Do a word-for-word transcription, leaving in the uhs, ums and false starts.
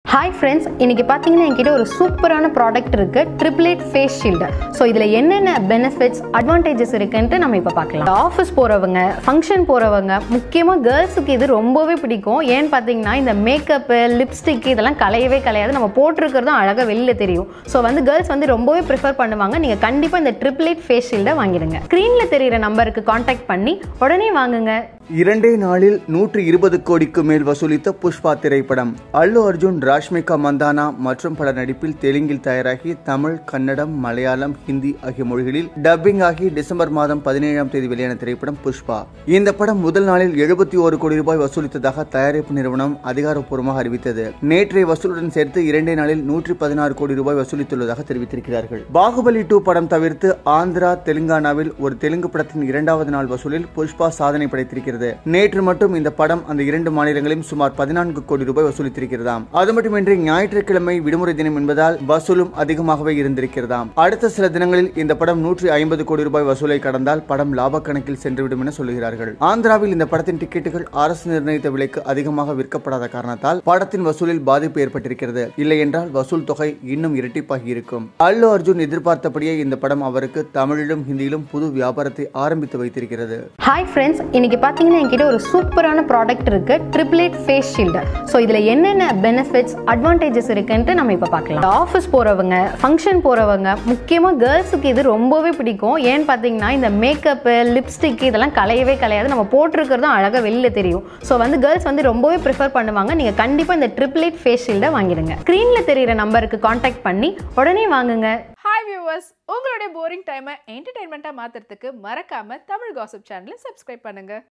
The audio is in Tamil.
Hi friends, இன்னைக்கு பாத்தீங்கன்னா என்கிட்ட ஒரு சூப்பரான ப்ராடக்ட் இருக்கு Triplet Face Shield. சோ இதுல என்னென்ன பெனிஃபிட்ஸ், அட்வான்டேஜஸ் இருக்குன்னு நம்ம இப்ப பார்க்கலாம். ஆபீஸ் போறவங்க, ஃபங்க்ஷன் போறவங்க, முக்கியமா गर्ल्सக்கு இது ரொம்பவே பிடிக்கும். ஏன் பாத்தீங்கன்னா இந்த மேக்கப், லிப்ஸ்டிக் இதெல்லாம் கலையவே கலையாது. நம்ம போட்டுக்கிறது அழகா வெளியில தெரியும். சோ வந்து गर्ल्स வந்து ரொம்பவே பிரெஃபர் பண்ணுவாங்க. நீங்க கண்டிப்பா இந்த Triplet Face Shield வாங்கிடுங்க. ஸ்கிரீன்ல தெரியுற நம்பருக்கு கான்டாக்ட் பண்ணி உடனே வாங்குங்க. இரண்டே நாளில் நூற்று இருபது கோடிக்கு மேல் வசூலித்த புஷ்பா திரைப்படம். அல்லு அர்ஜுன், ராஷ்மிகா மந்தானா மற்றும் பல நடிப்பில் தெலுங்கில் தயாராகி தமிழ், கன்னடம், மலையாளம், ஹிந்தி ஆகிய மொழிகளில் டப்பிங் ஆகி டிசம்பர் மாதம் பதினேழாம் தேதி வெளியான திரைப்படம் புஷ்பா. இந்த படம் முதல் நாளில் எழுபத்தி ஒரு கோடி ரூபாய் வசூலித்ததாக தயாரிப்பு நிறுவனம் அதிகாரப்பூர்வமாக அறிவித்தது. நேற்றைய வசூலுடன் சேர்த்து இரண்டே நாளில் நூற்றி பதினாறு கோடி ரூபாய் வசூலித்துள்ளதாக தெரிவித்திருக்கிறார்கள். பாகுபலி டூ படம் தவிர்த்து ஆந்திரா, தெலுங்கானாவில் ஒரு தெலுங்கு படத்தின் இரண்டாவது நாள் வசூலில் புஷ்பா சாதனை படைத்திருக்கிறது. நேற்று மட்டும் இந்த படம் அந்த இரண்டு மாநிலங்களிலும் சுமார் பதினான்கு கோடி ரூபாய் வசூலித்திருக்கிறதாம். அது மட்டுமின்றி ஞாயிற்றுக்கிழமை விடுமுறை தினம் என்பதால் வசூலும் அதிகமாகவே இருந்திருக்கிறதாம். அடுத்த சில தினங்களில் இந்த படம் நூற்றி ஐம்பது கோடி ரூபாய் வசூலை கடந்தால் படம் லாப கணக்கில் சென்றுவிடும் என சொல்லுகிறார்கள். ஆந்திராவில் இந்த படத்தின் டிக்கெட்டுகள் அரசு நிர்ணயித்த விலைக்கு அதிகமாக விற்கப்படாத காரணத்தால் படத்தின் வசூலில் பாதிப்பு ஏற்பட்டிருக்கிறது. இல்லை என்றால் வசூல் தொகை இன்னும் இரட்டிப்பாகி இருக்கும். அல்லு அர்ஜுன் எதிர்பார்த்தபடியே இந்த படம் அவருக்கு தமிழிலும் ஹிந்தியிலும் புது வியாபாரத்தை ஆரம்பித்து வைத்திருக்கிறது. ஹாய் ஃப்ரெண்ட்ஸ், இன்னைக்கு பாத்தீங்கன்னா என்கிட்ட ஒரு சூப்பரான ப்ராடக்ட் இருக்கு Triplet Face Shield. சோ இதுல என்னென்ன பெனிஃபிட்ஸ், அட்வான்டேஜஸ் இருக்குன்னு நம்ம இப்ப பார்க்கலாம். ஆபீஸ் போறவங்க, ஃபங்க்ஷன் போறவங்க, முக்கியமா गर्ल्सக்கு இது ரொம்பவே பிடிக்கும். ஏன் பாத்தீங்கன்னா இந்த மேக்கப், லிப்ஸ்டிக் இதெல்லாம் கலையவே கலையாது. நம்ம போட்டுக்கிறது அழகா வெளியில தெரியும். சோ வந்து गर्ल्स வந்து ரொம்பவே பிரெஃபர் பண்ணுவாங்க. நீங்க கண்டிப்பா இந்த Triplet Face Shield வாங்கிடுங்க. ஸ்கிரீன்ல தெரியுற நம்பருக்கு கான்டாக்ட் பண்ணி உடனே வாங்குங்க. ஹாய் வியூவர்ஸ், உங்களுடைய போரிங் டைமை என்டர்டைன்மெண்ட்டாக மாற்றுறதுக்கு மறக்காமல் தமிழ் காசிப் சேனலை சப்ஸ்கிரைப் பண்ணுங்கள்.